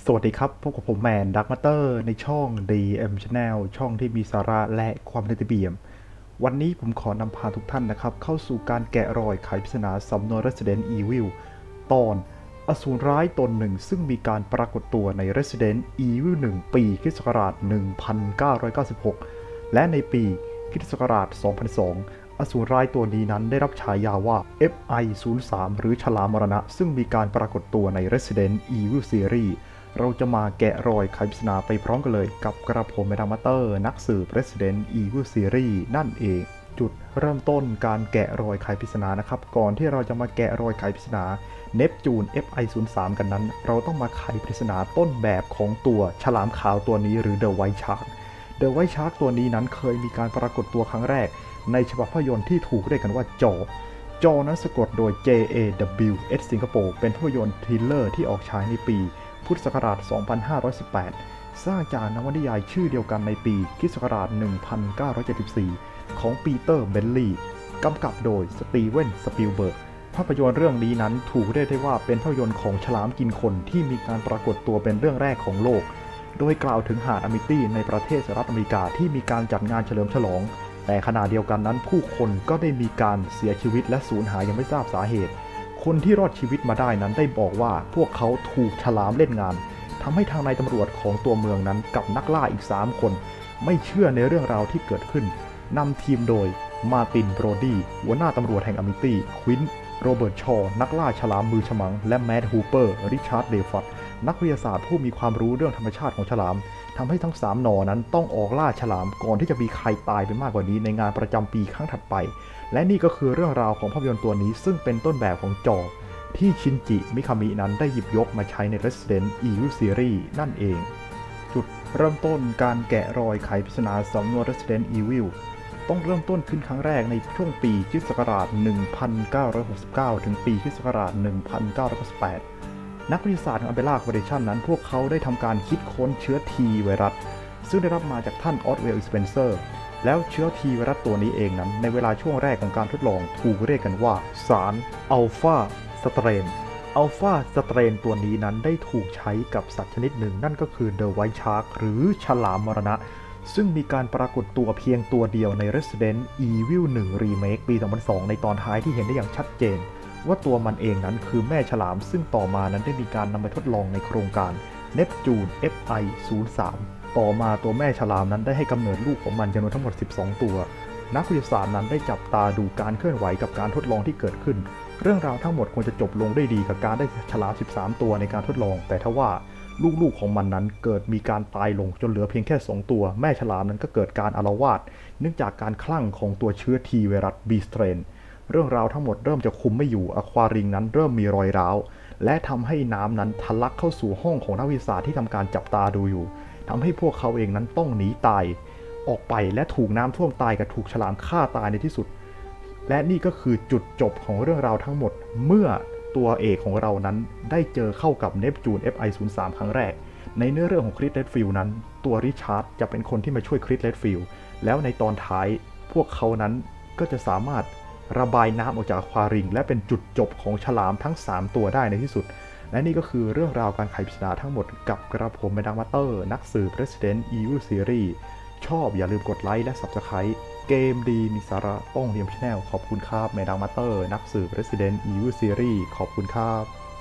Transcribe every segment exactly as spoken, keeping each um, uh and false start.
สวัสดีครับพบกับผมแมนดักมาเตอร์ในช่อง ดี เอ็ม Channel ช่องที่มีสาระและความเรียบวันนี้ผมขอนำพาทุกท่านนะครับเข้าสู่การแกะรอยไขปริศนาสำนวน Resident Evil ตอนอสูรร้ายตนหนึ่งซึ่งมีการปรากฏตัวใน Resident Evil หนึ่ง ปีค.ศ. หนึ่งพันเก้าร้อยเก้าสิบหก และในปีค.ศ. สองพันสอง อสูรร้ายตัวนี้นั้นได้รับฉายาว่า เอฟ ไอ ศูนย์ สาม หรือฉลามมรณะซึ่งมีการปรากฏตัวใน Resident Evil Seriesเราจะมาแกะรอยไขปริศนาไปพร้อมกันเลยกับกระผมแมดามเตอร์นักสืบ Resident Evil Series นั่นเองจุดเริ่มต้นการแกะรอยไขปริศนานะครับก่อนที่เราจะมาแกะรอยไขปริศนาเนปจูน เอฟ ไอ ศูนย์ สาม กันนั้นเราต้องมาไขปริศนาต้นแบบของตัวฉลามขาวตัวนี้หรือ The White Shark The White Shark ตัวนี้นั้นเคยมีการปรากฏตัวครั้งแรกในฉบับภาพยนตร์ที่ถูกเรียกกันว่าจอจอนั้นสะกดโดย เจ เอ ดับเบิลยู เอส สิงคโปร์เป็นภาพยนตร์ทริลเลอร์ที่ออกฉายในปีพุทธศักราช สองพันห้าร้อยสิบแปด สร้างจากนวนิยายชื่อเดียวกันในปีค.ศ. หนึ่งพันเก้าร้อยเจ็ดสิบสี่ ของปีเตอร์เบนลีย์กำกับโดยสตีเวนสปิลเบิร์กภาพยนตร์เรื่องนี้นั้นถูกเรียกได้ว่าเป็นภาพยนตร์ของฉลามกินคนที่มีการปรากฏตัวเป็นเรื่องแรกของโลกโดยกล่าวถึงหาดอามิตี้ในประเทศสหรัฐอเมริกาที่มีการจัดงานเฉลิมฉลองแต่ขณะเดียวกันนั้นผู้คนก็ได้มีการเสียชีวิตและสูญหายยังไม่ทราบสาเหตุคนที่รอดชีวิตมาได้นั้นได้บอกว่าพวกเขาถูกฉลามเล่นงานทำให้ทางนายตำรวจของตัวเมืองนั้นกับนักล่าอีกสามคนไม่เชื่อในเรื่องราวที่เกิดขึ้นนำทีมโดยมาร์ติน โบรดี้หัวหน้าตำรวจแห่งอามิตี้ควินโรเบิร์ตชอนักล่าฉลามมือฉมังและแมดฮูเปอร์ริชาร์ดเดฟัตนักวิทยาศาสตร์ผู้มีความรู้เรื่องธรรมชาติของฉลามทำให้ทั้งสามหน่อนั้นต้องออกล่าฉลามก่อนที่จะมีใครตายไปมากกว่านี้ในงานประจำปีครั้งถัดไปและนี่ก็คือเรื่องราวของภาพยนตร์ตัวนี้ซึ่งเป็นต้นแบบของจอที่ชินจิมิคามินั้นได้หยิบยกมาใช้ใน Resident Evil Series นั่นเองจุดเริ่มต้นการแกะรอยไขปริศนาสำนวน Resident Evil ต้องเริ่มต้นขึ้นครั้งแรกในช่วงปีค.ศ. หนึ่งพันเก้าร้อยหกสิบเก้า ถึงปีค.ศ. หนึ่งพันเก้าร้อยเก้าสิบแปดนักวิทยาศาสตร์ของ Umbrella Corporation นั้นพวกเขาได้ทำการคิดค้นเชื้อ T ไวรัสซึ่งได้รับมาจากท่านออสเวลล์ สเปนเซอร์แล้วเชื้อ T ไวรัสตัวนี้เองนั้นในเวลาช่วงแรกของการทดลองถูกเรียกกันว่าสารอัลฟาสเตรนอัลฟาสเตรนตัวนี้นั้นได้ถูกใช้กับสัตว์ชนิดหนึ่งนั่นก็คือ The White Shark หรือฉลามมรณะซึ่งมีการปรากฏตัวเพียงตัวเดียวใน Resident Evil หนึ่ง Remake ปี สองพันสอง ในตอนท้ายที่เห็นได้อย่างชัดเจนว่าตัวมันเองนั้นคือแม่ฉลามซึ่งต่อมานั้นได้มีการนำไปทดลองในโครงการ Neptune เอฟ ไอ ศูนย์ สาม ต่อมาตัวแม่ฉลามนั้นได้ให้กำเนิดลูกของมันจำนวนทั้งหมดสิบสองตัวนักวิทยาศาสตร์นั้นได้จับตาดูการเคลื่อนไหวกับการทดลองที่เกิดขึ้นเรื่องราวทั้งหมดควรจะจบลงได้ดีกับการได้ฉลามสิบสามตัวในการทดลองแต่ทว่าลูกๆของมันนั้นเกิดมีการตายลงจนเหลือเพียงแค่สองตัวแม่ฉลามนั้นก็เกิดการอาละวาดเนื่องจากการคลั่งของตัวเชื้อ T ไวรัส B strainเรื่องราวทั้งหมดเริ่มจะคุมไม่อยู่อควาริงนั้นเริ่มมีรอยร้าวและทำให้น้ำนั้นทะลักเข้าสู่ห้องของนักวิทยาศาสตร์ที่ทำการจับตาดูอยู่ทำให้พวกเขาเองนั้นต้องหนีตายออกไปและถูกน้ำท่วมตายกับถูกฉลามฆ่าตายในที่สุดและนี่ก็คือจุดจบของเรื่องราวทั้งหมดเมื่อตัวเอกของเรานั้นได้เจอเข้ากับเนปจูน เอฟ ไอ ศูนย์ สาม ครั้งแรกในเนื้อเรื่องของคริส เรดฟิลด์นั้นตัวริชาร์ดจะเป็นคนที่มาช่วยคริส เรดฟิลด์แล้วในตอนท้ายพวกเขานั้นก็จะสามารถระบายน้ำออกจากอควาริงและเป็นจุดจบของฉลามทั้งสามตัวได้ในที่สุดและนี่ก็คือเรื่องราวการไขปริศนาทั้งหมดกับกระผมแมดามเตอร์นักสืบ Resident Evil Series ชอบอย่าลืมกดไลค์และ Subscribe เกมดีมีสาระต้องเรียม Channel ขอบคุณครับแมดามเตอร์นักสืบ Resident Evil Series ขอบคุณครับ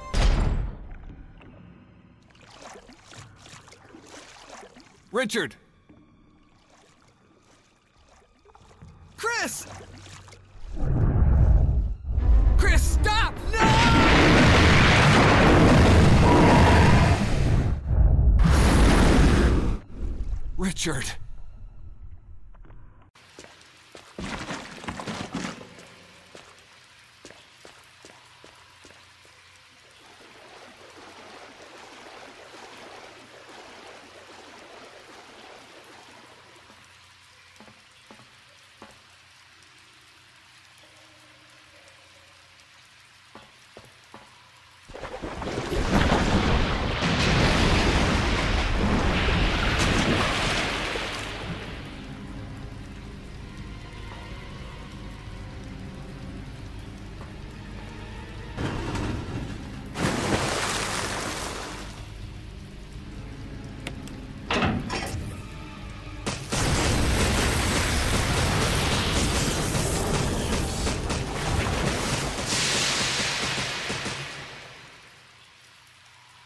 Richard! Chris! Chris, stop! No! Richard.